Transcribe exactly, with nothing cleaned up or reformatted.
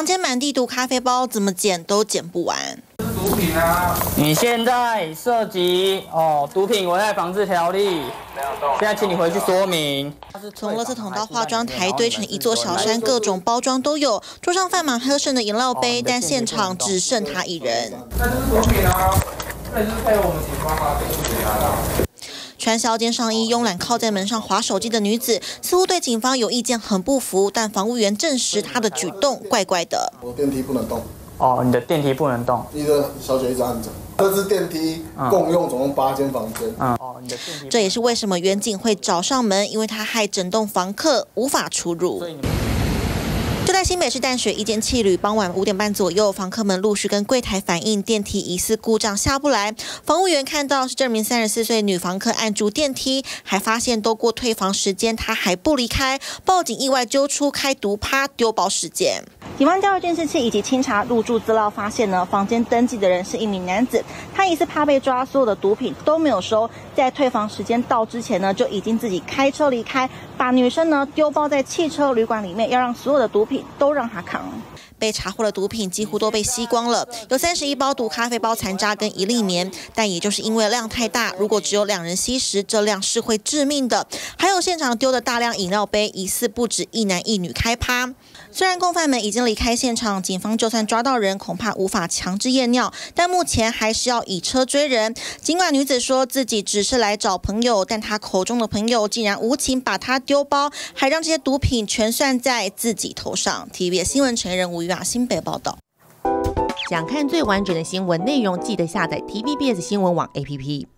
房间满地毒咖啡包，怎么捡都捡不完。 毒品啊！你现在涉及哦毒品危害防治条例，现在请你回去说明。 从垃圾桶到化妆台堆成一座小山，各种包装都有。桌上放满喝剩的饮料杯，但现场只剩他一人。 那就是毒品啊！那就是配合我们警方啊，这是给他的。 穿削肩上衣、慵懒靠在门上滑手机的女子，似乎对警方有意见很不服，但防务员证实她的举动怪怪的。 我电梯不能动。 哦，你的电梯不能动， 你的小姐一直按着。这支电梯共用总共八间房间。 嗯，哦，你的电梯。 这也是为什么远警会找上门，因为他害整栋房客无法出入。就在新北市淡水一间汽旅，傍晚五点半左右，房客们陆续跟柜台反映电梯疑似故障下不来。房务员看到是这名三十四岁女房客按住电梯，还发现都过退房时间，她还不离开，报警意外揪出开毒趴丢包事件。 警方调阅监视器以及清查入住资料，发现呢，房间登记的人是一名男子，他疑似怕被抓，所有的毒品都没有收，在退房时间到之前呢，就已经自己开车离开，把女生呢丢包在汽车旅馆里面，要让所有的毒品都让他扛。 被查获的毒品几乎都被吸光了，有三十一包毒咖啡包残渣跟一粒棉，但也就是因为量太大，如果只有两人吸食，这量是会致命的。还有现场丢的大量饮料杯，疑似不止一男一女开趴。虽然共犯们已经离开现场，警方就算抓到人，恐怕无法强制验尿，但目前还是要以车追人。尽管女子说自己只是来找朋友，但她口中的朋友竟然无情把她丢包，还让这些毒品全算在自己头上。T V B S 新闻陈彦仁、吴玉雅新北报道。 想看最完整的新闻内容，记得下载 T V B S 新闻网 A P P。